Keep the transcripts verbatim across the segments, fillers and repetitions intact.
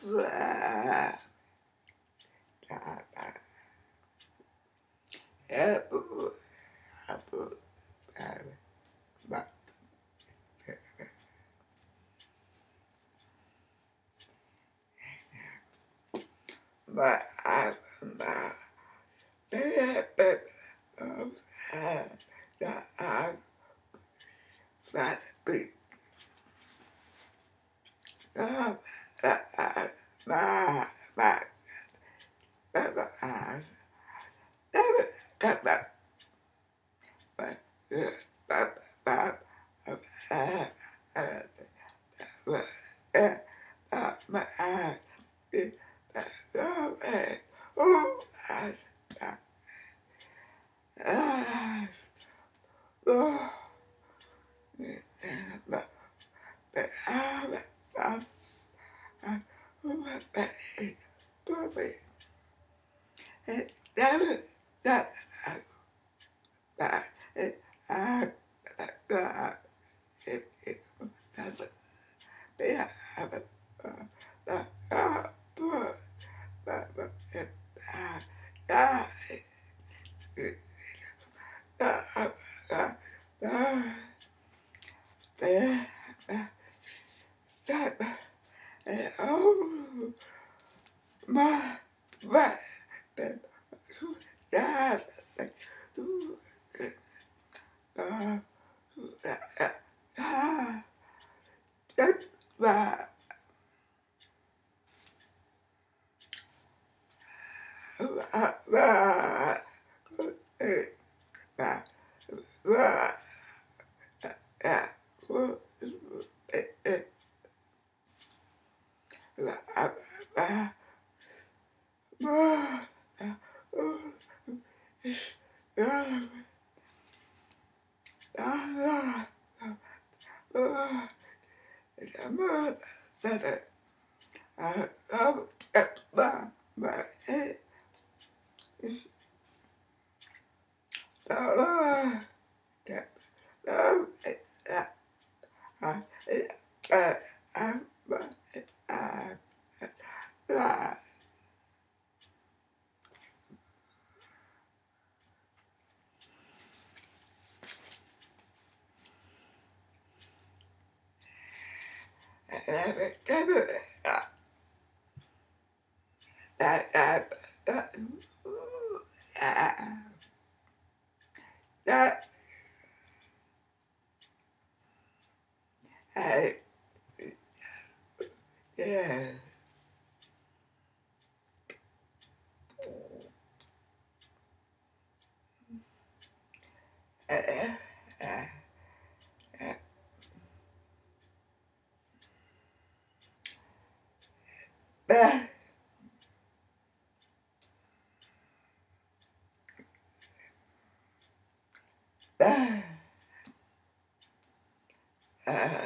But I, but I, I, but be, uh, uh, uh, but, but, but, but, uh, never, but, but, but, uh, but, but, uh, uh, uh, but, uh, uh, but, uh, uh, uh, uh, oh, uh, uh, uh, oh, but, but, uh, but, uh, uh, but, but, but, that, that, that, uh, uh, it, it, that's it. They have it. Uh, uh, uh, but, but, but, it, uh, uh, it, uh, uh, uh, uh, there, uh, that, uh, oh, my, my, that, that, uh, uh, uh, uh, that, uh, uh, uh, uh, uh, uh, uh, that, I, yeah, uh, uh, uh, uh, uh,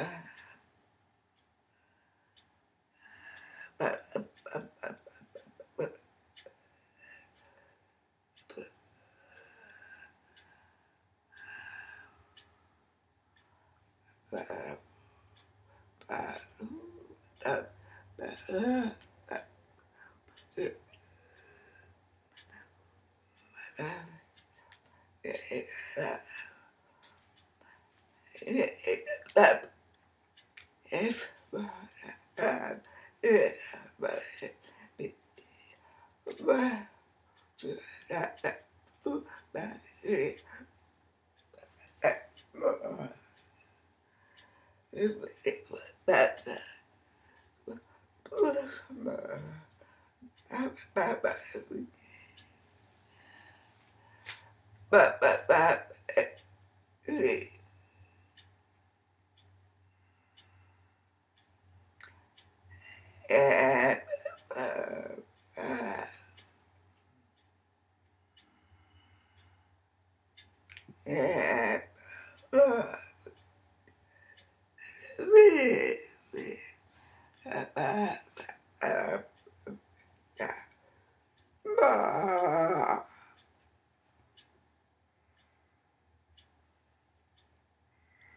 that, if, uh, but, but, that, that, that, that, but, but, but, and, uh, uh, and, uh, me, me, uh, uh, uh, uh,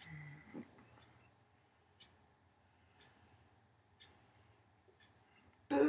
uh,